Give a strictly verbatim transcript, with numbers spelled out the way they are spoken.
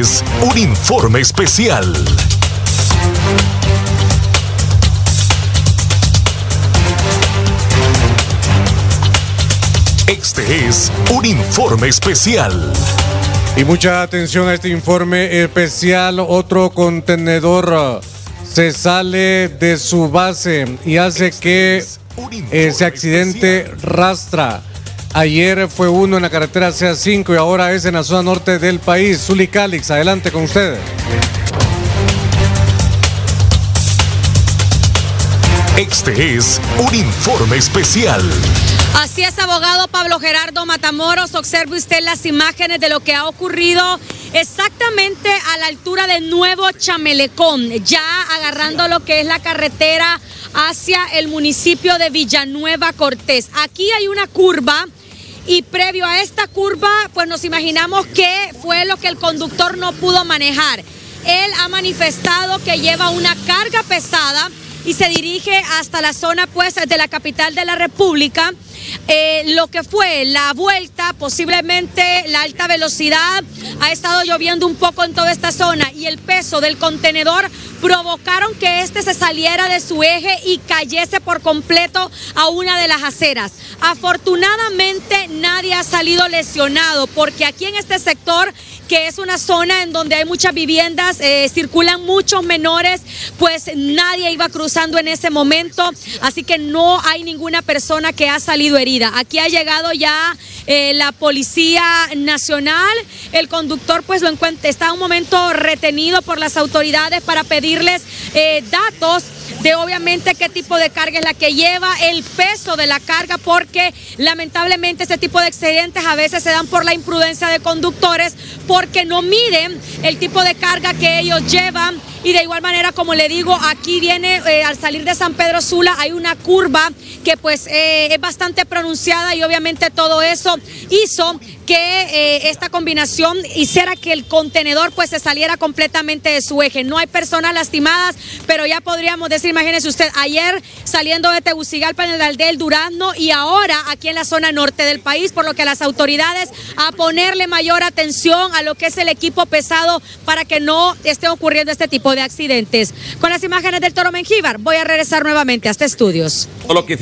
es un informe especial. Este es un informe especial. Y mucha atención a este informe especial. Otro contenedor se sale de su base y hace que ese accidente rastra. Ayer fue uno en la carretera C A cinco y ahora es en la zona norte del país. Zuli Calix, adelante con ustedes. Este es un informe especial. Así es, abogado Pablo Gerardo Matamoros. Observe usted las imágenes de lo que ha ocurrido exactamente a la altura de Nuevo Chamelecón, ya agarrando lo que es la carretera hacia el municipio de Villanueva Cortés. Aquí hay una curva y previo a esta curva, pues nos imaginamos que fue lo que el conductor no pudo manejar. Él ha manifestado que lleva una carga pesada y se dirige hasta la zona pues de la capital de la República. Eh, lo que fue la vuelta, posiblemente la alta velocidad, ha estado lloviendo un poco en toda esta zona y el peso del contenedor provocaron que este se saliera de su eje y cayese por completo a una de las aceras. Afortunadamente nadie ha salido lesionado, porque aquí en este sector, que es una zona en donde hay muchas viviendas, eh, circulan muchos menores, pues nadie iba cruzando en ese momento, así que no hay ninguna persona que ha salido herida. Aquí ha llegado ya eh, la Policía Nacional. El conductor pues lo encuentra, está en un momento retenido por las autoridades para pedirles eh, datos de obviamente qué tipo de carga es la que lleva, el peso de la carga, porque lamentablemente este tipo de accidentes a veces se dan por la imprudencia de conductores, porque no miden el tipo de carga que ellos llevan. Y de igual manera, como le digo, aquí viene, eh, al salir de San Pedro Sula, hay una curva que pues eh, es bastante pronunciada y obviamente todo eso hizo que eh, esta combinación hiciera que el contenedor pues se saliera completamente de su eje. No hay personas lastimadas, pero ya podríamos decir, imagínese usted, ayer saliendo de Tegucigalpa en el aldea El Durazno y ahora aquí en la zona norte del país, por lo que las autoridades a ponerle mayor atención a lo que es el equipo pesado para que no esté ocurriendo este tipo de accidentes. Con las imágenes del Toro Mengíbar, voy a regresar nuevamente a este estudios.